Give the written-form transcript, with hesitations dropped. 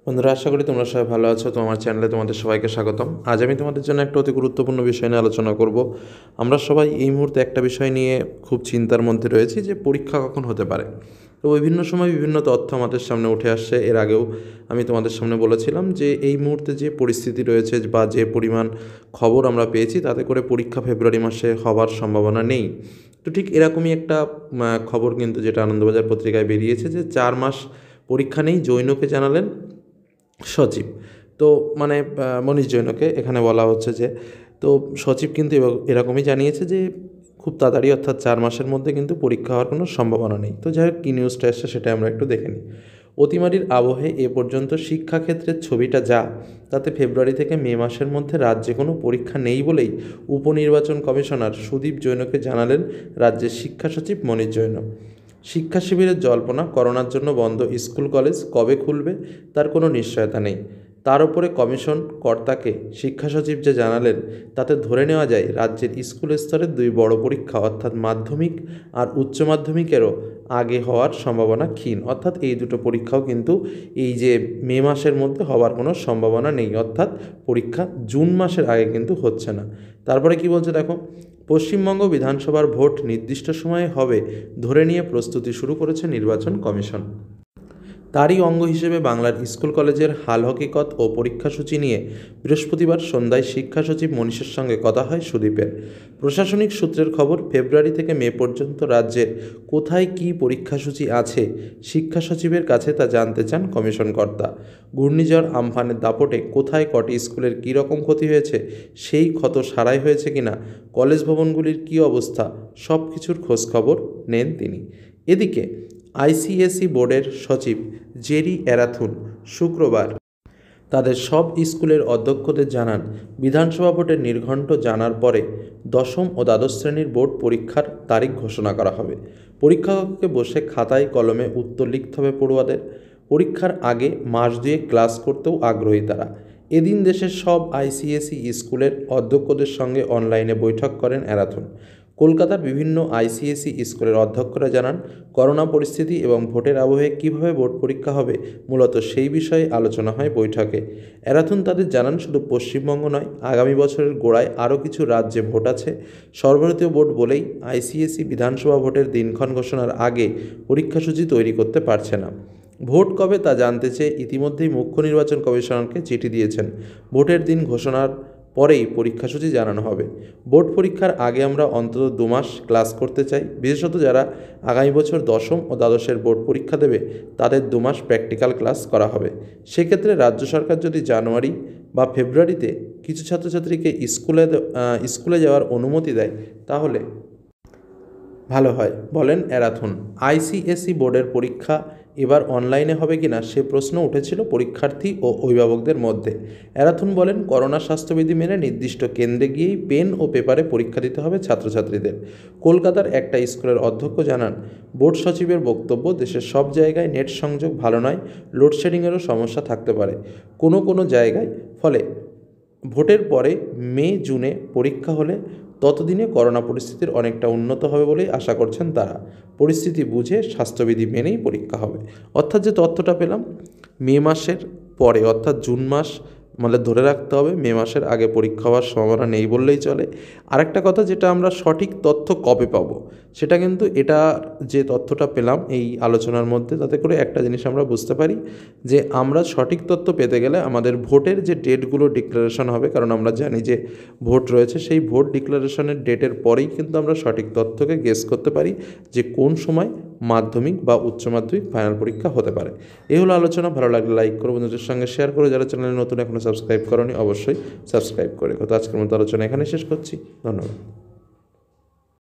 বন্ধুরা, আশা করি তোমরা সবাই ভালো আছো। তো আমার চ্যানেলে তোমাদের সবাইকে স্বাগতম। আজ আমি তোমাদের জন্য একটা অতি গুরুত্বপূর্ণ বিষয় নিয়ে আলোচনা করব। আমরা সবাই এই মুহূর্তে একটা বিষয় নিয়ে খুব চিন্তার মধ্যে রয়েছি যে পরীক্ষা কখন হতে পারে। তো বিভিন্ন সময় বিভিন্ন তথ্য আমাদের সামনে উঠে আসছে। এর আগেও আমি তোমাদের সামনে বলেছিলাম যে এই মুহূর্তে যে পরিস্থিতি রয়েছে বা যে পরিমাণ খবর আমরা পেয়েছি, তাতে করে পরীক্ষা ফেব্রুয়ারি মাসে হওয়ার সম্ভাবনা নেই। তো ঠিক এরকমই একটা খবর কিন্তু যেটা আনন্দবাজার পত্রিকায় বেরিয়েছে যে 4 মাস পরীক্ষা নেই, জৈনকে জানালেন সচিব। তো মানে মনীষ জৈনকে এখানে বলা হচ্ছে যে, তো সচিব কিন্তু এরকমই জানিয়েছে যে খুব তাড়াতাড়ি অর্থাৎ 4 মাসের মধ্যে কিন্তু পরীক্ষা হওয়ার কোনো সম্ভাবনা নেই। তো যাই হোক, কী নিউজটা এসছে সেটা আমরা একটু দেখে নিই। অতিমারির আবহে এ পর্যন্ত শিক্ষাক্ষেত্রের ছবিটা যা, তাতে ফেব্রুয়ারি থেকে মে মাসের মধ্যে রাজ্যে কোনো পরীক্ষা নেই বলেই উপনির্বাচন কমিশনার সুদীপ জৈনকে জানালেন রাজ্যের শিক্ষা সচিব মনীষ জৈন। শিক্ষা শিবিরের জল্পনা, করোনার জন্য বন্ধ স্কুল কলেজ কবে খুলবে তার কোনো নিশ্চয়তা নেই। তার উপরে কমিশন কর্তাকে শিক্ষা সচিব যে জানালেন, তাতে ধরে নেওয়া যায় রাজ্যের স্কুল স্তরের দুই বড় পরীক্ষা অর্থাৎ মাধ্যমিক আর উচ্চ মাধ্যমিকেরও আগে হওয়ার সম্ভাবনা ক্ষীণ। অর্থাৎ এই দুটো পরীক্ষাও কিন্তু এই যে মে মাসের মধ্যে হওয়ার কোনো সম্ভাবনা নেই, অর্থাৎ পরীক্ষা জুন মাসের আগে কিন্তু হচ্ছে না। তারপরে কি বলছে দেখো, পশ্চিমবঙ্গ বিধানসভার ভোট নির্দিষ্ট সময়ে হবে ধরে নিয়ে প্রস্তুতি শুরু করেছে নির্বাচন কমিশন। তারই অঙ্গ হিসেবে বাংলার স্কুল কলেজের হাল হকিকত ও পরীক্ষাসূচি নিয়ে বৃহস্পতিবার সন্ধ্যায় শিক্ষা সচিব মনীষের সঙ্গে কথা হয় সুদীপের। প্রশাসনিক সূত্রের খবর, ফেব্রুয়ারি থেকে মে পর্যন্ত রাজ্যের কোথায় কী পরীক্ষাসূচি আছে শিক্ষা সচিবের কাছে তা জানতে চান কমিশন কর্তা। ঘূর্ণিঝড় আমফানের দাপটে কোথায় কটি স্কুলের কী রকম ক্ষতি হয়েছে, সেই ক্ষত সারাই হয়েছে কিনা, কলেজ ভবনগুলির কী অবস্থা, সব কিছুর খোঁজখবর নেন তিনি। এদিকে আইসিএসই বোর্ডের সচিব জেরি অ্যারাথুন শুক্রবার তাদের সব স্কুলের অধ্যক্ষদের জানান, বিধানসভা ভোটের নির্ঘণ্ট জানার পরে দশম ও দ্বাদশ শ্রেণীর বোর্ড পরীক্ষার তারিখ ঘোষণা করা হবে। পরীক্ষককে বসে খাতায় কলমে উত্তর লিখতে হবে পড়ুয়াদের। পরীক্ষার আগে মাস দুয়েক ক্লাস করতেও আগ্রহী তারা। এদিন দেশের সব আইসিএসই স্কুলের অধ্যক্ষদের সঙ্গে অনলাইনে বৈঠক করেন অ্যারাথুন। কলকাতার বিভিন্ন আইসিএসই স্কুলের অধ্যক্ষরা জানান, করোনা পরিস্থিতি এবং ভোটের আবহে কীভাবে বোর্ড পরীক্ষা হবে মূলত সেই বিষয়ে আলোচনা হয় বৈঠকে। অ্যারাথুন তাদের জানান, শুধু পশ্চিমবঙ্গ নয়, আগামী বছরের গোড়ায় আরও কিছু রাজ্যে ভোট আছে। সর্বভারতীয় বোর্ড বলেই আইসিএসই বিধানসভা ভোটের দিনক্ষণ ঘোষণার আগে পরীক্ষাসূচি তৈরি করতে পারছে না। ভোট কবে তা জানতে চেয়ে ইতিমধ্যেই মুখ্য নির্বাচন কমিশনারকে চিঠি দিয়েছেন। ভোটের দিন ঘোষণার পরেই পরীক্ষাসূচি জানানো হবে। বোর্ড পরীক্ষার আগে আমরা অন্তত 2 মাস ক্লাস করতে চাই। বিশেষত যারা আগামী বছর দশম ও দ্বাদশের বোর্ড পরীক্ষা দেবে, তাদের 2 মাস প্র্যাকটিক্যাল ক্লাস করা হবে। সেক্ষেত্রে রাজ্য সরকার যদি জানুয়ারি বা ফেব্রুয়ারিতে কিছু ছাত্রছাত্রীকে স্কুলে যাওয়ার অনুমতি দেয়, তাহলে ভালো হয় বলেন অ্যারাথুন। আইসিএসই বোর্ডের পরীক্ষা এবার অনলাইনে হবে কিনা সে প্রশ্ন উঠেছিল পরীক্ষার্থী ও অভিভাবকদের মধ্যে। অ্যারাথুন বলেন, করোনা স্বাস্থ্যবিধি মেনে নির্দিষ্ট কেন্দ্রে গিয়েই পেন ও পেপারে পরীক্ষা দিতে হবে ছাত্রছাত্রীদের। কলকাতার একটা স্কুলের অধ্যক্ষ জানান, বোর্ড সচিবের বক্তব্য, দেশের সব জায়গায় নেট সংযোগ ভালো নয়, লোডশেডিংয়েরও সমস্যা থাকতে পারে কোনো জায়গায়। ফলে ভোটের পরে মে জুনে পরীক্ষা হলে ততদিনে করোনা পরিস্থিতির অনেকটা উন্নত হবে বলেই আশা করছেন তারা। পরিস্থিতি বুঝে স্বাস্থ্যবিধি মেনেই পরীক্ষা হবে। অর্থাৎ যে তথ্যটা পেলাম, মে মাসের পরে অর্থাৎ জুন মাস মানে ধরে রাখতে হবে, মে মাসের আগে পরীক্ষা হওয়ার সম্ভাবনা নেই বললেই চলে। আরেকটা কথা, যেটা আমরা সঠিক তথ্য কবে পাবো, সেটা কিন্তু এটা যে তথ্যটা পেলাম এই আলোচনার মধ্যে, তাতে করে একটা জিনিস আমরা বুঝতে পারি যে আমরা সঠিক তথ্য পেতে গেলে আমাদের ভোটের যে ডেটগুলো ডিক্লারেশন হবে, কারণ আমরা জানি যে ভোট রয়েছে, সেই ভোট ডিক্লারেশনের ডেটের পরেই কিন্তু আমরা সঠিক তথ্যকে গেস করতে পারি যে কোন সময় মাধ্যমিক বা উচ্চ মাধ্যমিক ফাইনাল পরীক্ষা হতে পারে। এই হলো আলোচনা। ভালো লাগলে লাইক করো, বন্ধুদের সঙ্গে শেয়ার করো। যারা চ্যানেলে নতুন এখনও সাবস্ক্রাইব করোনি, অবশ্যই সাবস্ক্রাইব করে। তো আজকের মতো আলোচনা এখানে শেষ করছি। ধন্যবাদ।